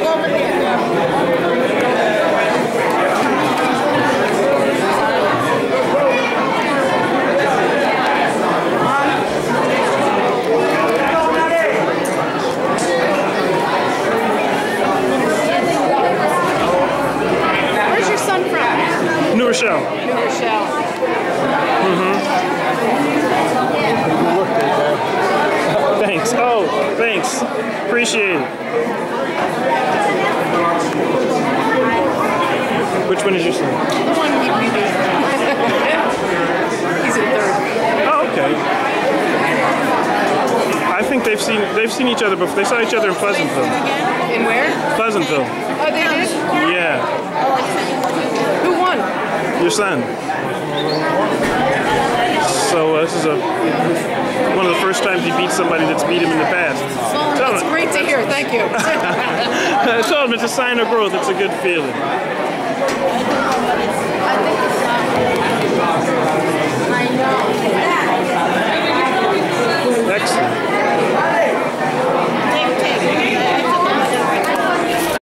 over there. New Rochelle. New Rochelle. Thanks. Oh, thanks. Appreciate it. Which one is your son? The one he beat. He's in third. Oh, okay. I think they've seen each other before. They saw each other in Pleasantville. In where? Pleasantville. Oh, they did? Yeah. Who won? Your son. So this is one of the first times he beat somebody that's beat him in the past. That's great to hear. Thank you. I told him it's a sign of growth. It's a good feeling.